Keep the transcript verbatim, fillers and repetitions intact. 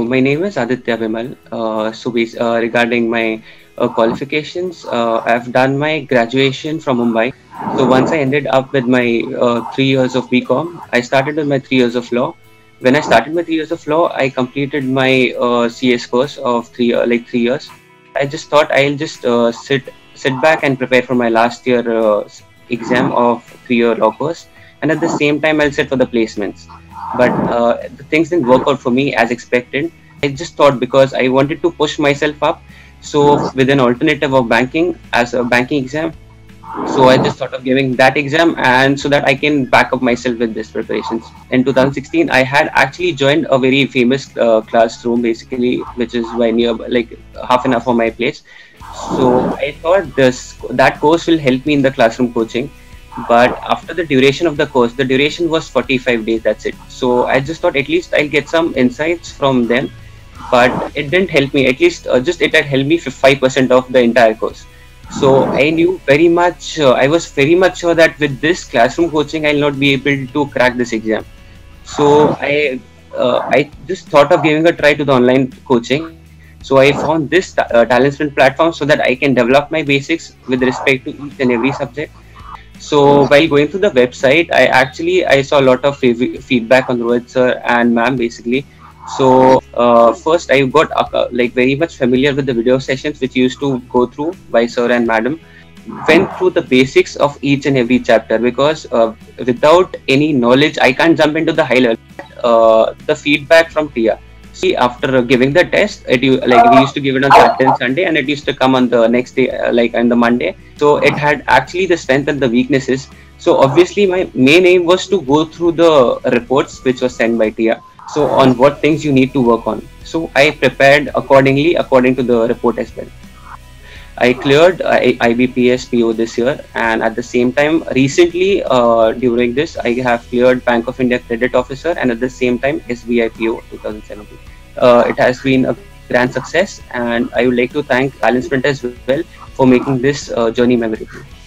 my name is Aditya Vimal. Uh, so, bas- uh, regarding my uh, qualifications, uh, I've done my graduation from Mumbai. So, once I ended up with my uh, three years of B Com, I started with my three years of law. When I started my three years of law, I completed my uh, C S course of three, uh, like three years. I just thought I'll just uh, sit sit back and prepare for my last year uh, exam of three-year law course, and at the same time I'll sit for the placements. But uh, the things didn't work out for me as expected. I just thought because I wanted to push myself up, so with an alternative of banking as a banking exam, so I just thought of giving that exam, and so that I can back up myself with this preparations. In two thousand sixteen, I had actually joined a very famous uh, classroom, basically, which is by near like half an hour from my place. So I thought this that course will help me in the classroom coaching. But after the duration of the course, the duration was forty-five days. That's it. So I just thought at least I'll get some insights from them, but it didn't help me. At least uh, just it had helped me five percent of the entire course. So I knew very much, uh, I was very much sure that with this classroom coaching, I'll not be able to crack this exam. So I, uh, I just thought of giving a try to the online coaching. So I found this uh, TalentSprint platform so that I can develop my basics with respect to each and every subject. So while going through the website, I actually I saw a lot of fev- feedback on Rohit sir and ma'am basically. So uh, first I got uh, like very much familiar with the video sessions which used to go through by sir and madam. Went through the basics of each and every chapter because uh, without any knowledge I can't jump into the high level. Uh, the feedback from Tia. See, after giving the test, it you like we used to give it on Saturday and Sunday, and it used to come on the next day, uh, like on the Monday. So it had actually the strength and the weaknesses. So obviously, my main aim was to go through the reports which was sent by Tia. So on what things you need to work on. So I prepared accordingly, according to the report as well. I cleared uh, I B P S P O this year, and at the same time, recently uh, during this, I have cleared Bank of India Credit Officer, and at the same time, S B I P O twenty seventeen. Uh, it has been a grand success, and I would like to thank TalentSprint as well for making this uh, journey memorable.